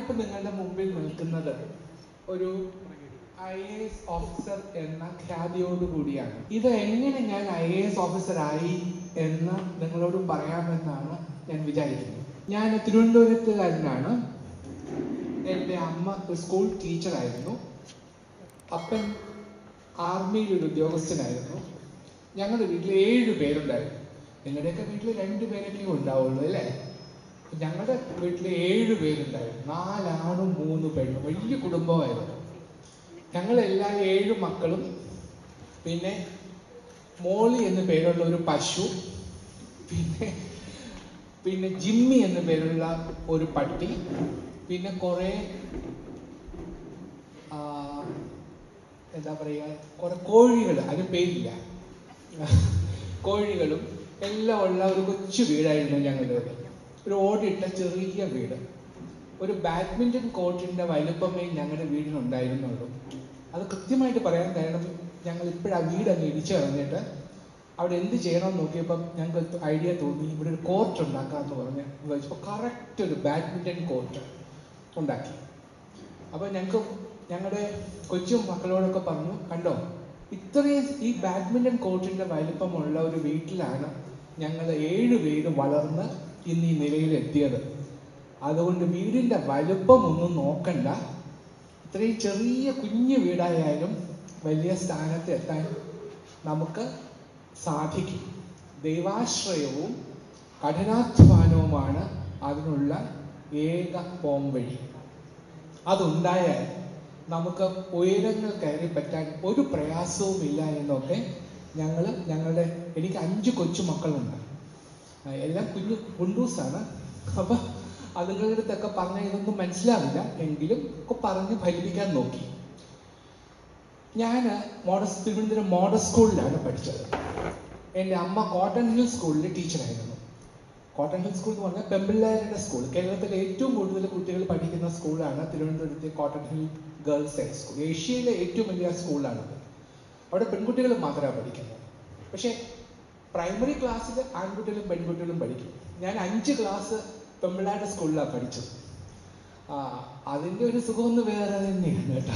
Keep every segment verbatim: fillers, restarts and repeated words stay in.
ഞാനിപ്പോൾ നിങ്ങളുടെ മുമ്പിൽ നിൽക്കുന്നത് ഒരു ഐ എ എസ് ഓഫീസർ എന്ന ഖ്യാതിയോടുകൂടിയാണ്. ഇത് എങ്ങനെ ഞാൻ ഐ എ എസ് ഓഫീസറായി എന്ന് നിങ്ങളോട് പറയാമെന്നാണ് ഞാൻ വിചാരിക്കുന്നത്. ഞാൻ തിരുവനന്തപുരത്തുകാരനാണ്. എൻ്റെ അമ്മ ഒരു സ്കൂൾ ടീച്ചറായിരുന്നു. അപ്പൻ ആർമിയിൽ ഒരു ഉദ്യോഗസ്ഥനായിരുന്നു. ഞങ്ങളുടെ വീട്ടിൽ ഏഴ് പേരുണ്ടായിരുന്നു. നിങ്ങളുടെയൊക്കെ വീട്ടിൽ രണ്ട് പേരൊക്കെ ഉണ്ടാവുള്ളൂ അല്ലേ? ഞങ്ങളുടെ വീട്ടിൽ ഏഴ് പേരുണ്ടായിരുന്നു. നാലാണും മൂന്ന് പെണ്ണും. വലിയ കുടുംബമായിരുന്നു. ഞങ്ങളെല്ലാ ഏഴ് മക്കളും, പിന്നെ മോളി എന്ന് പേരുള്ള ഒരു പശു, പിന്നെ പിന്നെ ജിമ്മി എന്ന് പേരുള്ള ഒരു പട്ടി, പിന്നെ കുറെ എന്താ പറയുക കുറെ കോഴികൾ, അതിന് പേരില്ല, കോഴികളും എല്ലാം ഉള്ള ഒരു കൊച്ചു വീടായിരുന്നു ഞങ്ങളുടെ. ഒരു ഓടിട്ട ചെറിയ വീട്. ഒരു ബാഡ്മിന്റൺ കോർട്ടിന്റെ വലുപ്പമേ ഞങ്ങളുടെ വീടിനുണ്ടായിരുന്നുള്ളൂ. അത് കൃത്യമായിട്ട് പറയാൻ കാരണം ഞങ്ങൾ ഇപ്പോഴാ വീട് അങ്ങ് ഇടിച്ചു കളഞ്ഞിട്ട് അവിടെ എന്ത് ചെയ്യണമെന്ന് നോക്കിയപ്പം ഞങ്ങൾക്ക് ഐഡിയ തോന്നി, ഇവിടെ ഒരു കോർട്ട് ഉണ്ടാക്കാമെന്ന് പറഞ്ഞ് വെച്ചപ്പോൾ കറക്റ്റ് ഒരു ബാഡ്മിന്റൺ കോർട്ട് ഉണ്ടാക്കി. അപ്പൊ ഞങ്ങൾക്ക് ഞങ്ങളുടെ കൊച്ചു മക്കളോടൊക്കെ പറഞ്ഞു, കണ്ടോ ഇത്രയും ഈ ബാഡ്മിന്റൺ കോർട്ടിന്റെ വലിപ്പമുള്ള ഒരു വീട്ടിലാണ് ഞങ്ങൾ ഏഴ് പേര് വളർന്ന് ഇന്ന് ഈ നിലയിലെത്തിയത്. അതുകൊണ്ട് വീടിന്റെ വലുപ്പം ഒന്നും നോക്കണ്ട, ഇത്രയും ചെറിയ കുഞ്ഞു വീടായാലും വലിയ സ്ഥാനത്ത് എത്താൻ നമുക്ക് സാധിക്കും. ദൈവാശ്രയവും കഠിനാധ്വാനവുമാണ് അതിനുള്ള ഏക പോംവഴി. അതുണ്ടായാൽ നമുക്ക് ഉയരങ്ങൾ കയറി പറ്റാൻ ഒരു പ്രയാസവും ഇല്ല എന്നൊക്കെ ഞങ്ങൾ ഞങ്ങളുടെ എനിക്ക് അഞ്ച് കൊച്ചു മക്കളുണ്ട്. എല്ലാം കുഞ്ഞു കുണ്ടൂസാണ്. അപ്പൊ അതുങ്ങളുടെ അടുത്തൊക്കെ പറഞ്ഞ ഇതൊന്നും മനസ്സിലാവില്ല, എങ്കിലും ഒക്കെ പറഞ്ഞ് ഫലിപ്പിക്കാൻ നോക്കി. ഞാൻ മോഡൽ തിരുവനന്തപുരം മോഡൽ സ്കൂളിലാണ് പഠിച്ചത്. എൻ്റെ അമ്മ കോട്ടൺ ഹിൽ സ്കൂളിൽ ടീച്ചറായിരുന്നു. കോട്ടൺ ഹിൽ സ്കൂൾ എന്ന് പറഞ്ഞാൽ പെമ്പിള്ളേരുടെ സ്കൂൾ. കേരളത്തിലെ ഏറ്റവും കൂടുതൽ കുട്ടികൾ പഠിക്കുന്ന സ്കൂളാണ് തിരുവനന്തപുരത്തെ cotton hill girls high school. ഏഷ്യയിലെ ഏറ്റവും വലിയ സ്കൂളാണത്. അവിടെ പെൺകുട്ടികൾ മാത്രമാണ് പഠിക്കുന്നത്. പക്ഷെ പ്രൈമറി ക്ലാസ്സിൽ ആൺകുട്ടികളും പെൺകുട്ടികളും പഠിക്കും. ഞാൻ അഞ്ച് ക്ലാസ് പെമ്പിള്ളേരുടെ സ്കൂളിലാണ് പഠിച്ചത്. ആ അതിൻ്റെ ഒരു സുഖമൊന്നും വേറെ തന്നെയാണ് കേട്ടോ.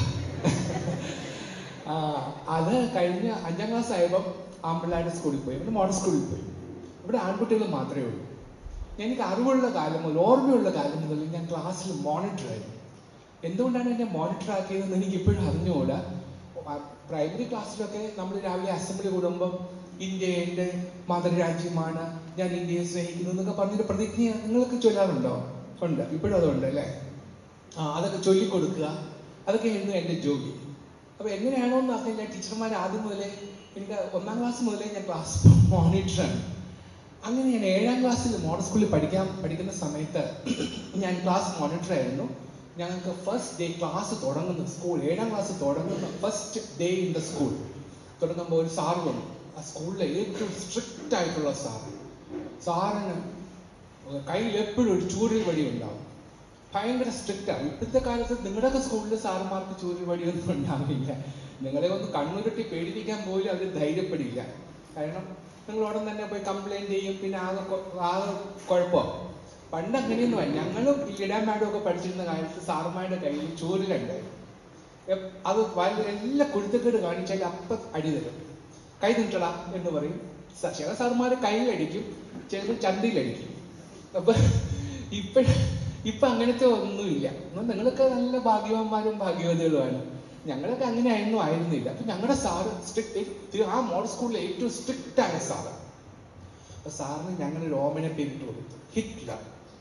ആ അത് കഴിഞ്ഞ് അഞ്ചാം ക്ലാസ് ആയപ്പം ആൺപിള്ളേരുടെ സ്കൂളിൽ പോയി, പിന്നെ മോഡൽ സ്കൂളിൽ പോയി. ഇവിടെ ആൺകുട്ടികൾ മാത്രമേ ഉള്ളൂ. എനിക്ക് അറിവുള്ള കാലം മുതൽ, ഓർമ്മയുള്ള കാലം മുതൽ ഞാൻ ക്ലാസ്സിൽ മോണിറ്റർ ആയിരുന്നു. എന്തുകൊണ്ടാണ് എന്നെ മോണിറ്റർ ആക്കിയതെന്ന് എനിക്ക് ഇപ്പോഴും അറിഞ്ഞുകൂടാ. പ്രൈമറി ക്ലാസ്സിലൊക്കെ നമ്മൾ രാവിലെ അസംബ്ലി കൂടുമ്പം ഇന്ത്യ എൻ്റെ മാതൃരാജ്യമാണ്, ഞാൻ ഇന്ത്യയെ സ്നേഹിക്കുന്നു എന്നൊക്കെ പറഞ്ഞൊരു പ്രതിജ്ഞ നിങ്ങൾക്ക് ചൊല്ലാറുണ്ടോ? ഉണ്ട്, ഇപ്പോഴും അതുണ്ട് അല്ലേ? ആ അതൊക്കെ ചൊല്ലിക്കൊടുക്കുക, അതൊക്കെയായിരുന്നു എൻ്റെ ജോലി. അപ്പൊ എങ്ങനെയാണോ എന്ന് അറിഞ്ഞാൽ ഞാൻ ടീച്ചർമാർ ആദ്യം മുതലേ, എനിക്ക് ഒന്നാം ക്ലാസ് മുതലേ ഞാൻ ക്ലാസ് മോണിറ്ററാണ്. അങ്ങനെ ഞാൻ ഏഴാം ക്ലാസ്സിൽ മോഡൽ സ്കൂളിൽ പഠിക്കാൻ പഠിക്കുന്ന സമയത്ത് ഞാൻ ക്ലാസ് മോണിറ്റർ ആയിരുന്നു. ഞങ്ങൾക്ക് ഫസ്റ്റ് ഡേ ക്ലാസ് തുടങ്ങുന്ന സ്കൂൾ ഏഴാം ക്ലാസ് തുടങ്ങുന്ന first day in the school തുടങ്ങുമ്പോൾ ഒരു സാറ് വന്നു. ആ സ്കൂളിലെ ഏറ്റവും സ്ട്രിക്റ്റ് ആയിട്ടുള്ള സാറ്. സാറിന് കയ്യിൽ എപ്പോഴും ഒരു ചൂരൽ വടി ഉണ്ടാവും. ഭയങ്കര സ്ട്രിക്റ്റാണ്. ഇപ്പോഴത്തെ കാലത്ത് നിങ്ങളുടെയൊക്കെ സ്കൂളിൽ സാറുമാർക്ക് ചൂരൽ വടിയൊന്നും ഉണ്ടാവില്ല. നിങ്ങളെ ഒന്ന് കണ്ണുരുട്ടി പേടിപ്പിക്കാൻ പോലും അവർ ധൈര്യപ്പെടില്ല. കാരണം നിങ്ങൾ ഉടൻ തന്നെ പോയി കംപ്ലൈന്റ് ചെയ്യും, പിന്നെ ആകെ ആകെ കുഴപ്പമാണ്. പണ്ട് അങ്ങനെയൊന്നും അല്ല. ഞങ്ങളും ഈ ലിഡാ മാഡം ഒക്കെ പഠിച്ചിരുന്ന കാലത്ത് സാറുമാരുടെ കയ്യിൽ ചൂരലുണ്ടായിരുന്നു. അത് എല്ലാ കുരുത്തക്കേട് കാണിച്ചാൽ അപ്പം അടി തരും. കൈ നീട്ടടാ എന്ന് പറയും. ചില സാറുമാര് കയ്യിലടിക്കും, ചിലർ ചന്തയിലടിക്കും. അപ്പൊ ഇപ്പ ഇപ്പൊ അങ്ങനത്തെ ഒന്നുമില്ല. നിങ്ങളൊക്കെ നല്ല ഭാഗ്യവാന്മാരും ഭാഗ്യവതികളുമാണ്. ഞങ്ങളൊക്കെ അങ്ങനെ ആയിരുന്നു ആയിരുന്നില്ല. അപ്പൊ ഞങ്ങളുടെ സാറ് സ്ട്രിക്റ്റ്, ആ മോഡൽ സ്കൂളിലെ ഏറ്റവും സ്ട്രിക്റ്റ് ആയ സാറ്. അപ്പൊ സാറിന് ഞങ്ങളൊരു ഓമന പേരിട്ട് കൊടുത്തു, ഹിറ്റ്ലർ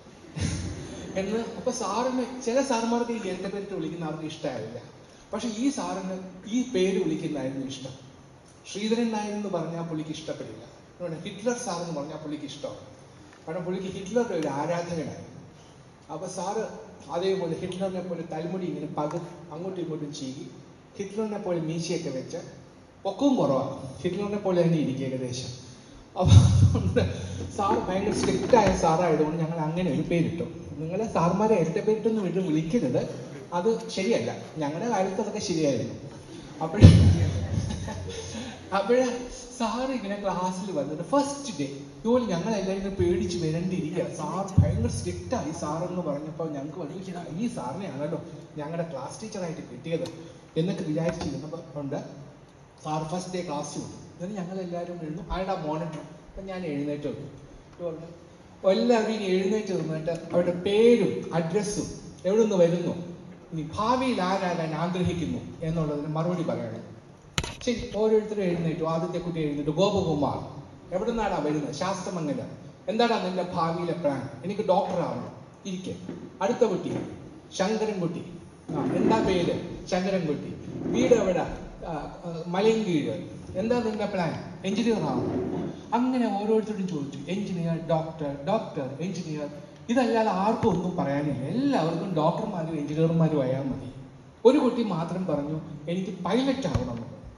എന്ന്. അപ്പൊ സാറിന് ചില സാറുമാർക്ക് ഈ എന്റെ പേരിട്ട് വിളിക്കുന്ന അവർക്ക് ഇഷ്ടമായില്ല. പക്ഷെ ഈ സാറിന് ഈ പേര് വിളിക്കുന്നതായിരുന്നു ഇഷ്ടം. ശ്രീധരൻ നായർ എന്ന് പറഞ്ഞാൽ പുള്ളിക്ക് ഇഷ്ടപ്പെടില്ല. ഹിറ്റ്ലർ സാർ എന്ന് പറഞ്ഞാൽ പുള്ളിക്ക് ഇഷ്ടമാണ്. കാരണം പുള്ളിക്ക് ഹിറ്റ്ലറുടെ ഒരു ആരാധകനായിരുന്നു. അപ്പൊ സാറ് അതേപോലെ ഹിറ്റ്ലറിനെ പോലെ തലമുടി ഇങ്ങനെ പക അങ്ങോട്ടും ഇങ്ങോട്ടും ചീകി, ഹിറ്റ്ലറിനെ പോലെ മീശയൊക്കെ വെച്ച്, പൊക്കവും കുറവാണ്, ഹിറ്റ്ലറിനെ പോലെ തന്നെ ഇരിക്കും ഏകദേശം. അപ്പൊ അതുകൊണ്ട് സാർ ഭയങ്കര സ്ട്രിക്റ്റ് ആയ സാറായതുകൊണ്ട് ഞങ്ങൾ അങ്ങനെ ഒരു പേരിട്ടു. നിങ്ങളെ സാർമാരെ ഇരട്ട പേരിട്ടൊന്നും വീണ്ടും വിളിക്കരുത്, അത് ശരിയല്ല. ഞങ്ങളുടെ കാലത്ത് അതൊക്കെ ശരിയായിരുന്നു. അപ്പോഴേ അപ്പോഴേ സാറ് ഇങ്ങനെ ക്ലാസ്സിൽ വന്നിട്ട് ഫസ്റ്റ് ഡേ ഇതുപോലെ ഞങ്ങളെല്ലാവരും പേടിച്ച് വരണ്ടിരിക്കുക. സാർ ഭയങ്കര സ്ട്രിക്റ്റായി സാറെന്ന് പറഞ്ഞപ്പോൾ ഞങ്ങൾക്ക് വലിയ ഈ സാറിനെയാണല്ലോ ഞങ്ങളുടെ ക്ലാസ് ടീച്ചറായിട്ട് കിട്ടിയത് എന്നൊക്കെ വിചാരിച്ചിരുന്നപ്പോൾ ഉണ്ട്. സാർ ഫസ്റ്റ് ഡേ ക്ലാസ് വന്നു. എന്നിട്ട് ഞങ്ങളെല്ലാവരും എഴുന്നു. അയാളുടെ മോണിറ്റർ അപ്പം ഞാൻ എഴുന്നേറ്റ് വന്നു. പറഞ്ഞു എല്ലാവരും ഇനി എഴുന്നേറ്റ് നിന്നിട്ട് അവരുടെ പേരും അഡ്രസ്സും എവിടെ നിന്ന് വരുന്നു, ഇനി ഭാവിയിൽ ആരാകാൻ ആഗ്രഹിക്കുന്നു എന്നുള്ളതിന് മറുപടി പറയണം. ശരി, ഓരോരുത്തരും എഴുന്നേറ്റു. ആദ്യത്തെ കുട്ടി എഴുന്നേറ്റു. ഗോപകുമാർ, എവിടെ നിന്നാടാ വരുന്നത്? ശാസ്ത്രമംഗലം. എന്താടാ നിന്റെ ഭാവിയിലെ പ്ലാൻ? എനിക്ക് ഡോക്ടർ ആവണം. ഇരിക്കെ. അടുത്ത കുട്ടി ശങ്കരൻകുട്ടി. ആ എന്താ പേര്? ശങ്കരൻകുട്ടി. വീട് എവിടെ? മലയൻകീഴ്. എന്താ നിന്റെ പ്ലാൻ? എഞ്ചിനീയർ ആവണം. അങ്ങനെ ഓരോരുത്തരും ചോദിച്ചു. Engineer, doctor, doctor, engineer. ഇതല്ലാതെ ആർക്കും ഒന്നും പറയാനില്ല. എല്ലാവർക്കും ഡോക്ടർമാരും എഞ്ചിനീയർമാരും ആയാൽ മതി. ഒരു കുട്ടി മാത്രം പറഞ്ഞു എനിക്ക് പൈലറ്റ് ആവണം.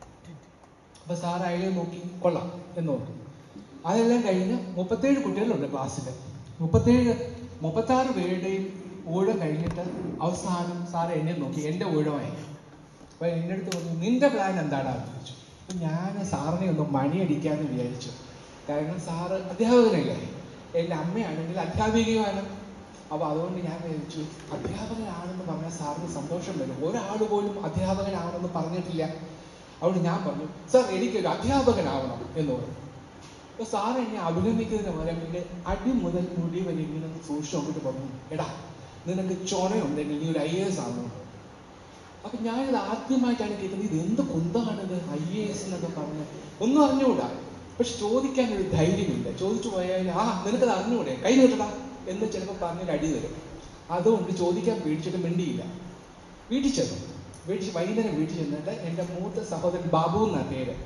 അപ്പൊ സാർ അയാളെ നോക്കി കൊള്ളാം എന്ന് നോക്കി. അതെല്ലാം കഴിഞ്ഞ് മുപ്പത്തേഴ് കുട്ടികളുണ്ട് ക്ലാസ്സിൽ. മുപ്പത്തേഴ് മുപ്പത്താറ് പേരുടെയും ഊഴം കഴിഞ്ഞിട്ട് അവസാനം സാർ എന്നെ നോക്കി. എൻ്റെ ഊഴമായി. അപ്പൊ എൻ്റെ അടുത്ത് പറഞ്ഞു നിന്റെ പ്ലാൻ എന്താണെന്ന് ചോദിച്ചു. അപ്പൊ ഞാൻ സാറിനെ ഒന്ന് മണിയടിക്കാന്ന് വിചാരിച്ചു. കാരണം സാറ് അധ്യാപകനല്ലേ, എൻ്റെ അമ്മയാണെങ്കിൽ അധ്യാപികയുമാണ്. അപ്പൊ അതുകൊണ്ട് ഞാൻ വിചാരിച്ചു അധ്യാപകനാണെന്ന് പറഞ്ഞാൽ സാറിന് സന്തോഷം വരും. ഒരാൾ പോലും അധ്യാപകനാണെന്ന് പറഞ്ഞിട്ടില്ല. അതുകൊണ്ട് ഞാൻ പറഞ്ഞു സാർ എനിക്കൊരു അധ്യാപകനാവണം എന്ന് പറഞ്ഞു. അപ്പൊ സാർ എന്നെ അഭിനന്ദിക്കുന്നതിന് പകരം പിന്നെ അടി മുതൽ മുടി വരെ ഇങ്ങനെ സൂക്ഷിച്ചു നോക്കിട്ട് പറഞ്ഞു എടാ നിനക്ക് ചൊണയുണ്ടെങ്കിൽ നീ ഒരു ഐ എ എസ് ആവണം. അപ്പൊ ഞാനിത് ആദ്യമായിട്ടാണ് കേൾക്കുന്നത്. ഇത് എന്ത് കുന്താണിത് ഐ എ എസ് എന്നൊക്കെ പറഞ്ഞ്. ഒന്നും അറിഞ്ഞുകൂടാ. പക്ഷെ ചോദിക്കാൻ ഒരു ധൈര്യമില്ല. ചോദിച്ചു പോയാൽ ആ നിനക്കത് അറിഞ്ഞുകൂടെ, കൈ നീട്ടടാ എന്ന് ചിലപ്പോൾ പറഞ്ഞൊരു അടി തരും. അതുകൊണ്ട് ചോദിക്കാൻ പേടിച്ചിട്ട് മിണ്ടിയില്ല. വീട്ടിൽ ചെന്നു. വീട്ടിൽ വൈകുന്നേരം വീട്ടിൽ ചെന്നിട്ട് എൻ്റെ മൂത്ത സഹോദരൻ ബാബു എന്നാ പേര്.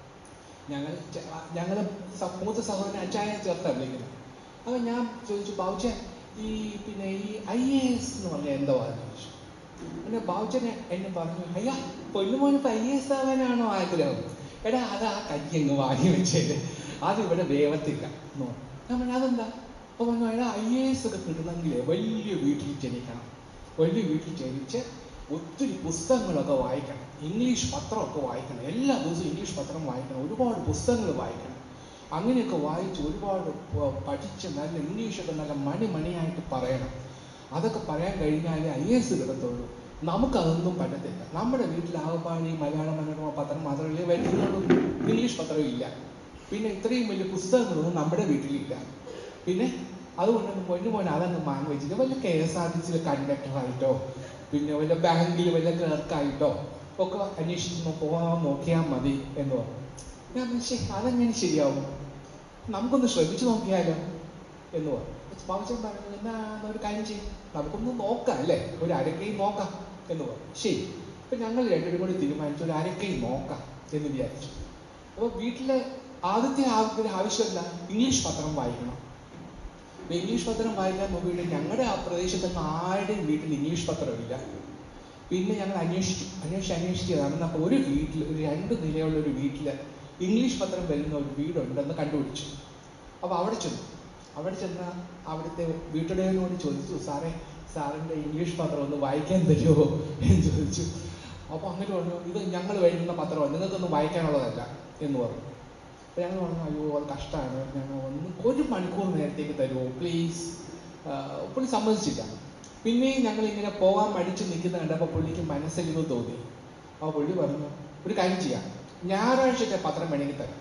ഞങ്ങൾ ഞങ്ങൾ മൂത്ത സഹോദരൻ അച്ചായനെ ചേർത്താണ് വിളിക്കുന്നത്. അപ്പൊ ഞാൻ ചോദിച്ചു ബാബുച്ച ഈ പിന്നെ ഈ ഐ എ എസ് എന്ന് പറഞ്ഞാൽ എന്തോ ചോദിച്ചു. പിന്നെ ബാബുച്ചനെ എന്നെ പറഞ്ഞു അയ്യാ പൊന്നുമോനിപ്പോ ഐ എ എസ് ആവാനാണോ ആഗ്രഹം? എടാ അത് ആ കയ്യങ്ങ് വാങ്ങി വെച്ചത്, അത് ഇവിടെ വേവത്തില്ല എന്നോ. ഞാൻ പറഞ്ഞു അതെന്താ? അപ്പൊ പറഞ്ഞു എടാ ഐ എ എസ് ഒക്കെ കിട്ടണമെങ്കിൽ വലിയ വീട്ടിൽ ജനിക്കണം. വലിയ വീട്ടിൽ ജനിച്ച് ഒത്തിരി പുസ്തകങ്ങളൊക്കെ വായിക്കണം, ഇംഗ്ലീഷ് പത്രമൊക്കെ വായിക്കണം, എല്ലാ ദിവസവും ഇംഗ്ലീഷ് പത്രം വായിക്കണം, ഒരുപാട് പുസ്തകങ്ങൾ വായിക്കണം. അങ്ങനെയൊക്കെ വായിച്ച് ഒരുപാട് പഠിച്ച് നല്ല ഇംഗ്ലീഷൊക്കെ നല്ല മണി മണിയായിട്ട് പറയണം. അതൊക്കെ പറയാൻ കഴിഞ്ഞാലേ ഐ എ എസ് കിടത്തുള്ളൂ. നമുക്കതൊന്നും പറ്റത്തില്ല. നമ്മുടെ വീട്ടിൽ ആകപ്പാടി മലയാള മനോരമ പത്രം മാത്രമല്ലേ വരുന്നുള്ളൂ, ഇംഗ്ലീഷ് പത്രം ഇല്ല. പിന്നെ ഇത്രയും വലിയ പുസ്തകങ്ങളൊന്നും നമ്മുടെ വീട്ടിലില്ല. പിന്നെ അതുകൊണ്ടൊന്നും പൊന്നു മോനെ അതങ്ങ് വാങ്ങി വെച്ചിട്ട് വല്ല കെ എസ് ആർ ടി സിയിൽ കണ്ടക്ടറായിട്ടോ പിന്നെ വല്ല ബാങ്കിൽ വല്ല ക്ലർക്കായിട്ടോ ഒക്കെ അന്വേഷിച്ച് പോകാൻ നോക്കിയാൽ മതി എന്ന് പറഞ്ഞു. ഞാൻ ശരി അതെങ്ങനെ ശരിയാവും, നമുക്കൊന്ന് ശ്രമിച്ചു നോക്കിയാലോ എന്ന് പറഞ്ഞു. ബാബുച്ചൻ പറഞ്ഞു എന്നാ ഒരു കാര്യം ചെയ്യും, നമുക്കൊന്ന് നോക്കാം അല്ലേ, ഒരു അരക്കയും നോക്കാം എന്ന് പറഞ്ഞു. ശരി, അപ്പൊ ഞങ്ങൾ രണ്ടുപേരും കൂടി തീരുമാനിച്ചു ഒരു അരക്കയും നോക്കാം എന്ന് വിചാരിച്ചു. അപ്പൊ വീട്ടിലെ ആദ്യത്തെ ഒരു ആവശ്യമല്ല ഇംഗ്ലീഷ് പത്രം വായിക്കണം. അപ്പൊ ഇംഗ്ലീഷ് പത്രം വായിക്കാൻ നോക്കിയിട്ട് ഞങ്ങളുടെ ആ പ്രദേശത്തൊന്നും ആരുടെയും വീട്ടിൽ ഇംഗ്ലീഷ് പത്രമില്ല. പിന്നെ ഞങ്ങൾ അന്വേഷിച്ചു അന്വേഷിച്ച് അന്വേഷിച്ച് നടന്നപ്പോൾ ഒരു വീട്ടിൽ ഒരു രണ്ട് നിലയുള്ള ഒരു വീട്ടില് ഇംഗ്ലീഷ് പത്രം വരുന്ന ഒരു വീടുണ്ടെന്ന് കണ്ടുപിടിച്ചു. അപ്പൊ അവിടെ ചെന്നു. അവിടെ ചെന്ന അവിടുത്തെ വീട്ടുടേവനോട് ചോദിച്ചു സാറേ സാറിന്റെ ഇംഗ്ലീഷ് പത്രം ഒന്ന് വായിക്കാൻ തരുമോ എന്ന് ചോദിച്ചു. അപ്പൊ അങ്ങനെ പറഞ്ഞു ഇത് ഞങ്ങൾ വരുന്ന പത്രമാണ്, നിങ്ങൾക്കൊന്നും വായിക്കാനുള്ളതല്ല എന്ന് പറഞ്ഞു. അപ്പൊ ഞങ്ങൾ പറഞ്ഞു അയ്യോ അത് കഷ്ടമാണ്, ഞങ്ങൾ ഒന്ന് ഒരു മണിക്കൂർ നേരത്തേക്ക് തരുമോ പ്ലീസ്. പുള്ളി സമ്മതിച്ചില്ല. പിന്നെയും ഞങ്ങൾ ഇങ്ങനെ പോകാൻ മടിച്ച് നിൽക്കുന്ന കണ്ടപ്പോൾ പുള്ളിക്ക് മനസ്സലിവ് തോന്നി. അപ്പൊ പുള്ളി പറഞ്ഞു ഒരു കാര്യം ചെയ്യാം, ഞായറാഴ്ചത്തെ പത്രം വേണമെങ്കിൽ തരാം.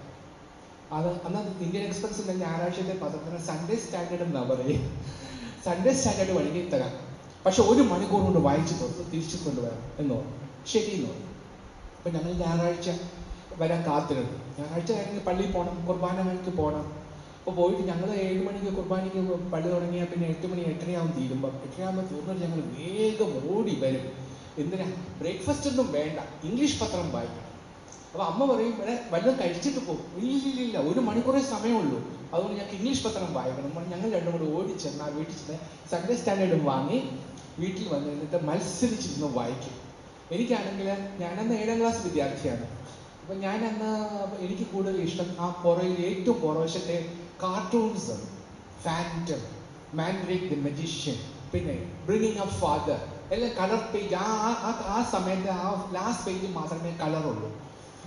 അത് അന്ന് ഇന്ത്യൻ എക്സ്പ്രസിന്റെ ഞായറാഴ്ചത്തെ പത്രത്തിന് സൺഡേ സ്റ്റാൻഡേർഡ് എന്നാ പറയും. സൺഡേ സ്റ്റാൻഡേർഡ് വേണമെങ്കിൽ തരാം, പക്ഷെ ഒരു മണിക്കൂർ കൊണ്ട് വായിച്ചു കൊടുത്ത് തിരിച്ചു കൊണ്ടുവരാം എന്ന് പറഞ്ഞു. ശരി എന്ന് പറഞ്ഞു. അപ്പൊ ഞങ്ങൾ ഞായറാഴ്ച വരാൻ കാത്തിരുന്നു. ഞായറാഴ്ച ആണെങ്കിൽ പള്ളിയിൽ പോകണം, കുർബാന മണിക്ക് പോകണം. അപ്പോൾ പോയിട്ട് ഞങ്ങൾ ഏഴ് മണിക്ക് കുർബാനയ്ക്ക് പള്ളി തുടങ്ങിയാൽ പിന്നെ എട്ട് മണി എട്ടരയാവും തീരുമ്പോൾ. എട്ടരയാകുമ്പോൾ തീർന്നിട്ട് ഞങ്ങൾ വേഗം ഓടി വരും. എന്തിനാ? ബ്രേക്ക്ഫാസ്റ്റ് ഒന്നും വേണ്ട, ഇംഗ്ലീഷ് പത്രം വായിക്കണം. അപ്പൊ അമ്മ പറയും ഇവിടെ വല്ലതും കഴിച്ചിട്ട് പോകും. ഇല്ലില്ല, ഒരു മണിക്കൂറേ സമയമുള്ളൂ, അതുകൊണ്ട് ഞങ്ങൾക്ക് ഇംഗ്ലീഷ് പത്രം വായിക്കണം. ഞങ്ങൾ രണ്ടും കൂടെ ഓടി ചെന്നാൽ വീട്ടിൽ ചെന്ന് സൺഡേ സ്റ്റാൻഡേർഡും വാങ്ങി വീട്ടിൽ വന്ന് എന്നിട്ട് മത്സരിച്ചിരുന്ന് വായിക്കും. എനിക്കാണെങ്കിൽ ഞാനന്ന് ഏഴാം ക്ലാസ് വിദ്യാർത്ഥിയാണ്. അപ്പൊ ഞാനന്ന് എനിക്ക് കൂടുതൽ ഇഷ്ടം ആ പുറയിൽ ഏറ്റവും പുറവശത്തെ cartoons, Phantom, Mandrake the magician, പിന്നെ ബ്രിങ്ങിങ് അപ്പ് ഫാദർ എല്ലാം കളർ പേജ്. ആ ആ സമയത്ത് ആ ലാസ്റ്റ് പേജിൽ മാത്രമേ കളറുള്ളൂ.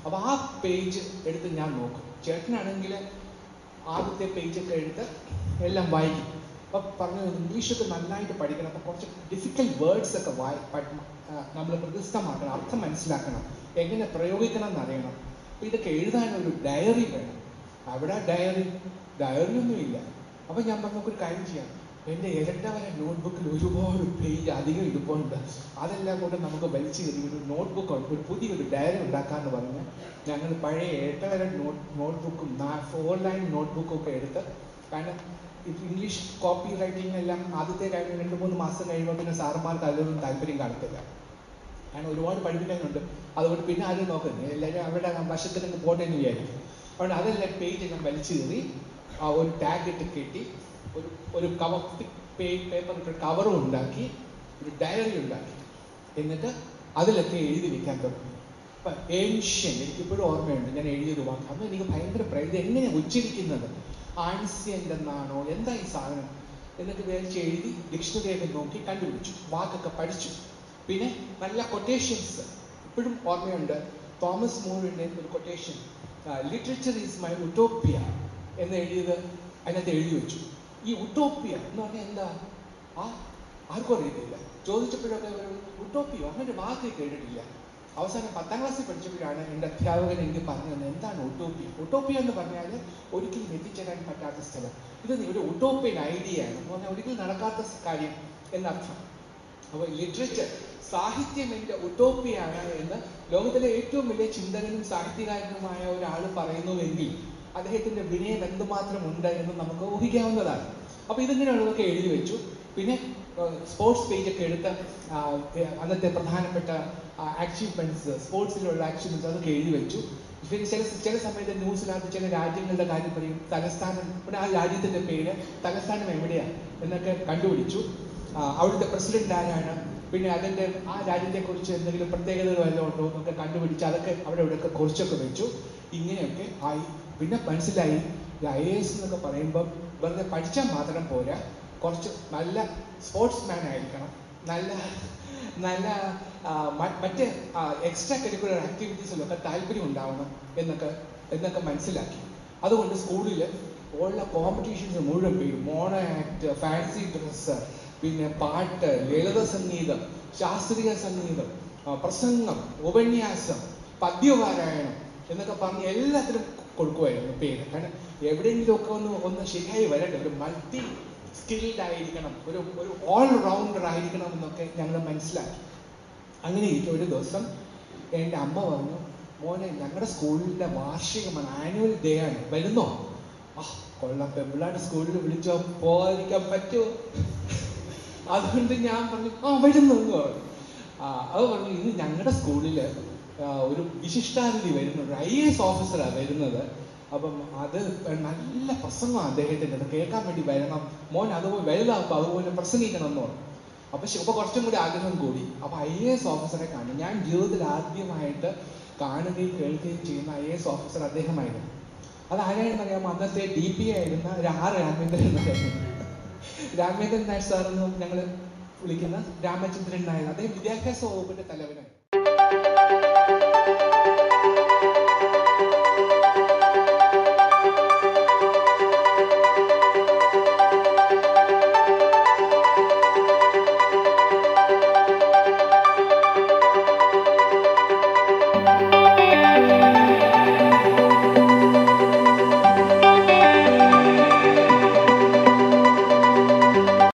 അപ്പോൾ ആ പേജ് എടുത്ത് ഞാൻ നോക്കും. ചേട്ടനാണെങ്കിൽ ആദ്യത്തെ പേജൊക്കെ എടുത്ത് എല്ലാം വായിക്കും. അപ്പോൾ പറഞ്ഞു ഇംഗ്ലീഷൊക്കെ നന്നായിട്ട് പഠിക്കണം, അപ്പോൾ കുറച്ച് ഡിഫിക്കൽട്ട് വേർഡ്സ് ഒക്കെ വായി നമ്മൾ ഹൃദയസ്ഥമാക്കണം, അർത്ഥം മനസ്സിലാക്കണം, എങ്ങനെ പ്രയോഗിക്കണം എന്നറിയണം. അപ്പോൾ ഇതൊക്കെ എഴുതാനൊരു ഡയറി വേണം. അവിടെ ഡയറി ഡയറിയൊന്നും ഇല്ല. അപ്പോൾ ഞാൻ നമുക്കൊരു കാര്യം ചെയ്യാം, എൻ്റെ ഇരട്ടവരെ നോട്ട്ബുക്കിൽ ഒരുപാട് പേജ് അധികം ഇരിപ്പുണ്ട്, അതെല്ലാം കൊണ്ട് നമുക്ക് വലിച്ചു കയറി ഒരു നോട്ട്ബുക്ക് ഒരു പുതിയൊരു ഡയറി ഉണ്ടാക്കാമെന്ന് പറഞ്ഞ് ഞങ്ങൾ പഴയ ഇരട്ടവരെ നോട്ട് നോട്ട്ബുക്കും ഫോർ ലൈൻ നോട്ട്ബുക്കും ഒക്കെ എടുത്ത്, കാരണം ഇംഗ്ലീഷ് കോപ്പി റൈറ്റിംഗ് എല്ലാം ആദ്യത്തെ കഴിഞ്ഞ് രണ്ട് മൂന്ന് മാസം കഴിയുമ്പോൾ പിന്നെ സാറന്മാർക്ക് അതിലൊന്നും താല്പര്യം കാണത്തില്ല, കാരണം ഒരുപാട് പഠിപ്പിക്കാനുണ്ട്. അതുകൊണ്ട് പിന്നെ ആരും നോക്കുന്നത് എല്ലാവരും അവരുടെ വശത്തിനൊക്കെ പോട്ടെ എന്ന് വിചാരിക്കും. അതുകൊണ്ട് അതെല്ലാം പേജ് ഞാൻ വലിച്ചു കയറി ഒരു ടാഗ് ഇട്ട് കെട്ടി ഒരു ഒരു കവർ പേപ്പർ ഇട്ട് കവറും ഉണ്ടാക്കി ഒരു ഡയറി ഉണ്ടാക്കി, എന്നിട്ട് അതിലൊക്കെ എഴുതി വെക്കാൻ തുടങ്ങി. അപ്പം ഏൻഷ്യൻ എനിക്കിപ്പോഴും ഓർമ്മയുണ്ട്, ഞാൻ എഴുതിയത് വാക്ക് അന്ന് എനിക്ക് ഭയങ്കര പ്രൈസ്, എങ്ങനെയാണ് ഉച്ചരിക്കുന്നത്, ആൻഷ്യൻ്റ് എന്നാണോ എന്താ ഈ സാധനം എന്നൊക്കെ വിചാരിച്ച് എഴുതി ഡിക്ഷണറിയൊക്കെ നോക്കി കണ്ടുപിടിച്ചു, വാക്കൊക്കെ പഠിച്ചു. പിന്നെ നല്ല കൊട്ടേഷൻസ് ഇപ്പോഴും ഓർമ്മയുണ്ട്. തോമസ് മൂറിൻ്റെ ഒരു quotation, literature is my utopia എന്ന് എഴുതിയത് അതിനകത്ത് എഴുതി വെച്ചു. ഈ ഉട്ടോപ്പിയ എന്ന് പറഞ്ഞാൽ എന്താ ആ ആർക്കും അറിയത്തില്ല. ചോദിച്ചപ്പോഴൊക്കെ ഉട്ടോപ്പിയോ അങ്ങനെ വാക്ക് കേട്ടിട്ടില്ല. അവസാനം പത്താം ക്ലാസ്സിൽ പഠിച്ചപ്പോഴാണ് എൻ്റെ അധ്യാപകൻ എനിക്ക് പറഞ്ഞു തന്നത് എന്താണ് ഉട്ടോപ്പിയ. ഉട്ടോപ്പിയ എന്ന് പറഞ്ഞാൽ ഒരിക്കലും എത്തിച്ചേരാൻ പറ്റാത്ത സ്ഥലം. ഇത് ഒരു ഉട്ടോപ്യൻ ഐഡിയ ആണ് എന്ന് പറഞ്ഞാൽ ഒരിക്കലും നടക്കാത്ത കാര്യം എന്നർത്ഥം. അപ്പോൾ ലിറ്ററേച്ചർ സാഹിത്യം എൻ്റെ ഉട്ടോപ്പിയാണ് എന്ന് ലോകത്തിലെ ഏറ്റവും വലിയ ചിന്തകനും സാഹിത്യകാരനുമായ ഒരാൾ പറയുന്നുവെങ്കിൽ അദ്ദേഹത്തിന്റെ വിനയം എന്തുമാത്രം ഉണ്ട് എന്ന് നമുക്ക് ഊഹിക്കാവുന്നതാണ്. അപ്പൊ ഇതിങ്ങനെയുള്ളതൊക്കെ എഴുതി വെച്ചു. പിന്നെ സ്പോർട്സ് പേജൊക്കെ എടുത്ത് അന്നത്തെ പ്രധാനപ്പെട്ട അച്ചീവ്മെന്റ്സ്, സ്പോർട്സിലുള്ള അച്ചീവ്മെന്റ്സ് അതൊക്കെ എഴുതി വെച്ചു. പിന്നെ ചില ചില സമയത്ത് ന്യൂസിനകത്ത് ചില രാജ്യങ്ങളുടെ കാര്യം പറയും, തലസ്ഥാനം പിന്നെ ആ രാജ്യത്തിന്റെ പേര് തലസ്ഥാനം എവിടെയാണ് എന്നൊക്കെ കണ്ടുപിടിച്ചു. അവിടുത്തെ പ്രസിഡന്റ് ആരാണ്, പിന്നെ അതിൻ്റെ ആ രാജ്യത്തെക്കുറിച്ച് എന്തെങ്കിലും പ്രത്യേകതകൾ വല്ലതും ഉണ്ടോ എന്നൊക്കെ കണ്ടുപിടിച്ച് അതൊക്കെ അവിടെ ഇവിടെയൊക്കെ കുറിച്ചൊക്കെ വെച്ചു. ഇങ്ങനെയൊക്കെ ആയി. പിന്നെ മനസ്സിലായി ഐ എ എസ് എന്നൊക്കെ പറയുമ്പോൾ വെറുതെ പഠിച്ചാൽ മാത്രം പോരാ, കുറച്ച് നല്ല സ്പോർട്സ് മാൻ ആയിരിക്കണം, നല്ല നല്ല മറ്റ് എക്സ്ട്രാ കരിക്കുലർ ആക്ടിവിറ്റീസിലൊക്കെ താല്പര്യം ഉണ്ടാവണം എന്നൊക്കെ എന്നൊക്കെ മനസ്സിലാക്കി. അതുകൊണ്ട് സ്കൂളിൽ ഉള്ള കോമ്പറ്റീഷൻസ് മുഴുവൻ പേരും മോണോ ആക്ട്, ഫാൻസി ഡ്രസ്സ്, പിന്നെ പാട്ട്, ലളിത സംഗീതം, ശാസ്ത്രീയ സംഗീതം, പ്രസംഗം, ഉപന്യാസം, പദ്യപാരായണം എന്നൊക്കെ പറഞ്ഞ് എല്ലാത്തിനും കൊടുക്കുമായിരുന്നു പേര്. കാരണം എവിടെയെങ്കിലും ഒക്കെ ഒന്ന് ഒന്ന് ശരിയായി വരട്ടെ, ഒരു മൾട്ടി സ്കിൽഡ് ആയിരിക്കണം, ഒരു ഒരു ഓൾ റൗണ്ടർ ആയിരിക്കണം എന്നൊക്കെ ഞങ്ങൾ മനസ്സിലാക്കി. അങ്ങനെ ഒരു ദിവസം എൻ്റെ അമ്മ പറഞ്ഞു, മോനെ ഞങ്ങളുടെ സ്കൂളിൻ്റെ വാർഷികമാണ്, ആനുവൽ ഡേ ആണ്, വരുന്നോ? ആ കൊള്ളാം, പെമ്പിളാട് സ്കൂളിൽ വിളിച്ചോ, പോകാതിരിക്കാൻ പറ്റുമോ? അതുകൊണ്ട് ഞാൻ പറഞ്ഞു ആ വരുന്നു എന്ന് പറഞ്ഞു. ആ അത് പറഞ്ഞു ഇന്ന് ഞങ്ങളുടെ സ്കൂളിൽ ഒരു വിശിഷ്ടാതിഥി വരുന്നുണ്ട്, ഐ എ എസ് ഓഫീസറാണ് വരുന്നത്. അപ്പം അത് നല്ല പ്രസംഗമാണ് അദ്ദേഹത്തിൻ്റെ, അത് കേൾക്കാൻ വേണ്ടി വരണം മോൻ, അതുപോലെ വലുതാകുമ്പോൾ അതുപോലെ പ്രസംഗിക്കണം എന്ന് പറഞ്ഞു. അപ്പൊ അപ്പൊ കുറച്ചും കൂടി ആഗ്രഹം കൂടി. അപ്പൊ ഐ എ എസ് ഓഫീസറെ കാണും. ഞാൻ ജീവിതത്തിൽ ആദ്യമായിട്ട് കാണുകയും കേൾക്കുകയും ചെയ്യുന്ന ഐ എ എസ് ഓഫീസർ അദ്ദേഹമായിരുന്നു. അത് ആരാണെന്ന് അറിയാമോ? അന്നത്തെ ഡി പി ആയിരുന്ന രാ രാമേന്ദ്രൻ എന്നായിരുന്നു. രാമേന്ദ്രൻ നായർ സാറെന്ന് ഞങ്ങൾ വിളിക്കുന്ന രാമചന്ദ്രൻ നായർ, അദ്ദേഹം വിദ്യാഭ്യാസ വകുപ്പിന്റെ തലവനായി.